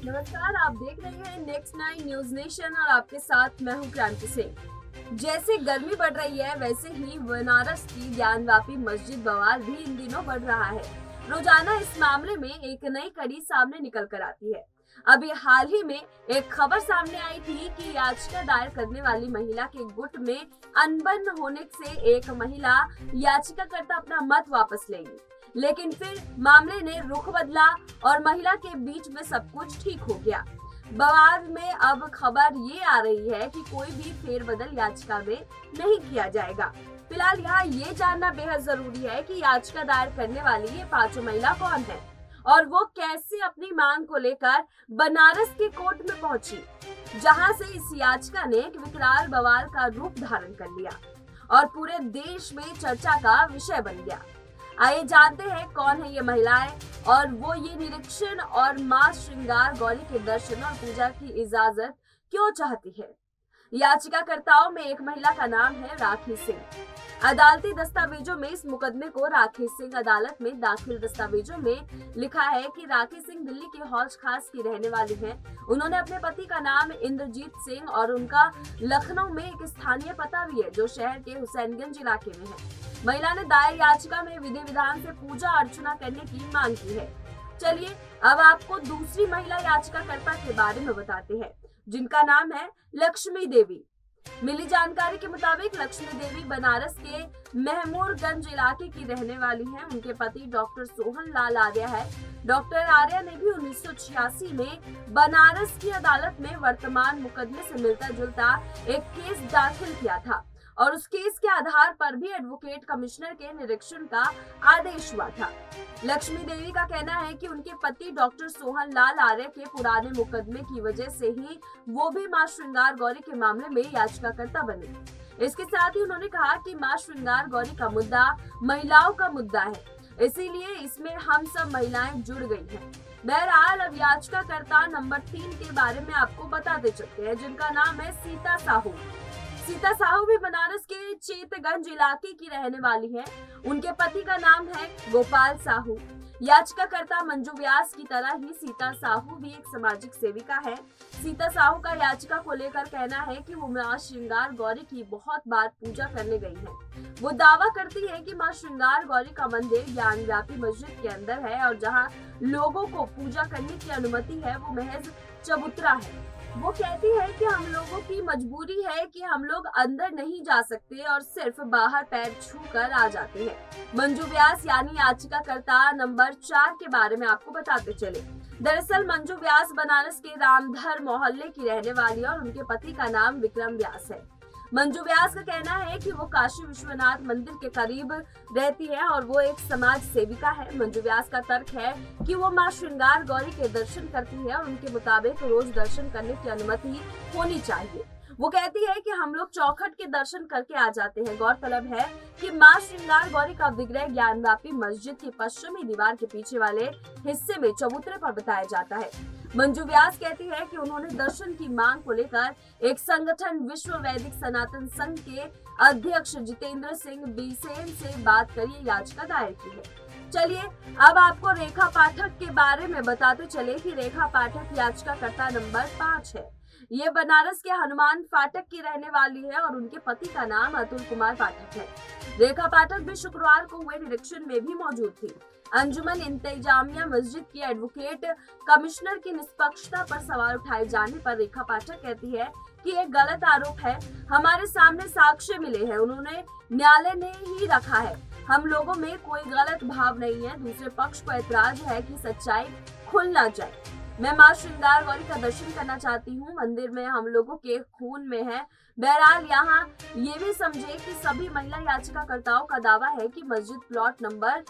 नमस्कार, आप देख रहे हैं नेक्स्ट 9 न्यूज नेशन और आपके साथ मैं हूं क्रांति सिंह। जैसे गर्मी बढ़ रही है वैसे ही बनारस की ज्ञानवापी मस्जिद बवाल भी इन दिनों बढ़ रहा है। रोजाना इस मामले में एक नई कड़ी सामने निकल कर आती है। अभी हाल ही में एक खबर सामने आई थी कि याचिका दायर करने वाली महिला के गुट में अनबन होने से एक महिला याचिकाकर्ता अपना मत वापस लेगी, लेकिन फिर मामले ने रुख बदला और महिला के बीच में सब कुछ ठीक हो गया। बवाल में अब खबर ये आ रही है कि कोई भी फेरबदल याचिका में नहीं किया जाएगा। फिलहाल यहाँ ये जानना बेहद जरूरी है कि याचिका दायर करने वाली ये पांचों महिला कौन है और वो कैसे अपनी मांग को लेकर बनारस के कोर्ट में पहुंची, जहां से इस याचिका ने एक विकराल बवाल का रूप धारण कर लिया और पूरे देश में चर्चा का विषय बन गया। आइए जानते हैं कौन है ये महिलाएं और वो ये निरीक्षण और मां श्रृंगार गौरी के दर्शन और पूजा की इजाजत क्यों चाहती है। याचिकाकर्ताओं में एक महिला का नाम है राखी सिंह। अदालती दस्तावेजों में इस मुकदमे को राखी सिंह अदालत में दाखिल दस्तावेजों में लिखा है कि राखी सिंह दिल्ली के हौज खास की रहने वाली हैं। उन्होंने अपने पति का नाम इंद्रजीत सिंह और उनका लखनऊ में एक स्थानीय पता भी है जो शहर के हुसैनगंज इलाके में है। महिला ने दायर याचिका में विधि विधान से पूजा अर्चना करने की मांग की है। चलिए अब आपको दूसरी महिला याचिकाकर्ता के बारे में बताते हैं, जिनका नाम है लक्ष्मी देवी। मिली जानकारी के मुताबिक लक्ष्मी देवी बनारस के महमूरगंज इलाके की रहने वाली हैं। उनके पति डॉक्टर सोहन लाल आर्या है। डॉक्टर आर्या ने भी 1986 में बनारस की अदालत में वर्तमान मुकदमे से मिलता जुलता एक केस दाखिल किया था और उस केस के आधार पर भी एडवोकेट कमिश्नर के निरीक्षण का आदेश हुआ था। लक्ष्मी देवी का कहना है कि उनके पति डॉक्टर सोहन लाल आर्य के पुराने मुकदमे की वजह से ही वो भी मां श्रृंगार गौरी के मामले में याचिकाकर्ता बने। इसके साथ ही उन्होंने कहा कि मां श्रृंगार गौरी का मुद्दा महिलाओं का मुद्दा है, इसीलिए इसमें हम सब महिलाएं जुड़ गई हैं। बहरहाल अब याचिकाकर्ता नंबर 3 के बारे में आपको बताते चलते हैं, जिनका नाम है सीता साहू। सीता साहू भी बनारस के चेतगंज इलाके की रहने वाली है। उनके पति का नाम है गोपाल साहू। याचिकाकर्ता मंजू व्यास की तरह ही सीता साहू भी एक सामाजिक सेविका है। सीता साहू का याचिका को लेकर कहना है कि वो मां श्रृंगार गौरी की बहुत बार पूजा करने गई है। वो दावा करती है कि मां श्रृंगार गौरी का मंदिर ज्ञानव्यापी मस्जिद के अंदर है और जहां लोगों को पूजा करने की अनुमति है वो महज चबूतरा है। वो कहती है कि हम लोगों की मजबूरी है कि हम लोग अंदर नहीं जा सकते और सिर्फ बाहर पैर छू कर आ जाते हैं। मंजू व्यास यानी याचिकाकर्ता नंबर 4 के बारे में आपको बताते चले। दरअसल मंजू व्यास बनारस के रामधर मोहल्ले की रहने वाली और उनके पति का नाम विक्रम व्यास है। मंजू व्यास का कहना है कि वो काशी विश्वनाथ मंदिर के करीब रहती है और वो एक समाज सेविका है। मंजू व्यास का तर्क है कि वो मां श्रृंगार गौरी के दर्शन करती है और उनके मुताबिक रोज दर्शन करने की अनुमति होनी चाहिए। वो कहती है कि हम लोग चौखट के दर्शन करके आ जाते हैं। गौरतलब है कि मां श्रृंगार गौरी का विग्रह ज्ञानव्यापी मस्जिद की पश्चिमी दीवार के पीछे वाले हिस्से में चबूतरे पर बताया जाता है। मंजू व्यास कहती है कि उन्होंने दर्शन की मांग को लेकर एक संगठन विश्व वैदिक सनातन संघ के अध्यक्ष जितेंद्र सिंह बीसेन से बात कर ये याचिका दायर की है। चलिए अब आपको रेखा पाठक के बारे में बताते चले कि रेखा पाठक याचिकाकर्ता नंबर 5 है। ये बनारस के हनुमान फाटक की रहने वाली है और उनके पति का नाम अतुल कुमार पाठक है। रेखा पाठक भी शुक्रवार को हुए निरीक्षण में भी मौजूद थी। अंजुमन इंतजामिया मस्जिद की एडवोकेट कमिश्नर की निष्पक्षता पर सवाल उठाए जाने पर रेखा पाठक कहती है कि एक गलत आरोप है। हमारे सामने साक्ष्य मिले हैं, उन्होंने न्यायालय ने ही रखा है। हम लोगों में कोई गलत भाव नहीं है। दूसरे पक्ष को ऐतराज है कि सच्चाई खुल ना जाए। मैं मां श्रृंगार गौरी का दर्शन करना चाहती हूँ। मंदिर में हम लोगों के खून में है। बहरहाल यहाँ ये भी समझे कि सभी महिला याचिकाकर्ताओं का दावा है कि मस्जिद प्लॉट नंबर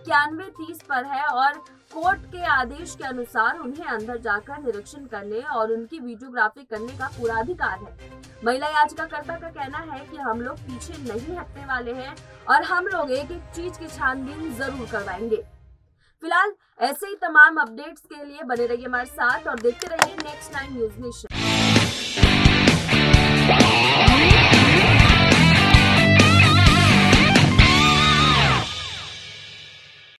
9130 पर है और कोर्ट के आदेश के अनुसार उन्हें अंदर जाकर निरीक्षण करने और उनकी वीडियोग्राफी करने का पूरा अधिकार है। महिला याचिकाकर्ता का कहना है कि हम लोग पीछे नहीं हटने वाले हैं और हम लोग एक एक चीज की छानबीन जरूर करवाएंगे। फिलहाल ऐसे ही तमाम अपडेट्स के लिए बने रहिए हमारे साथ और देखते रहिए नेक्स्ट 9 न्यूज नेशन।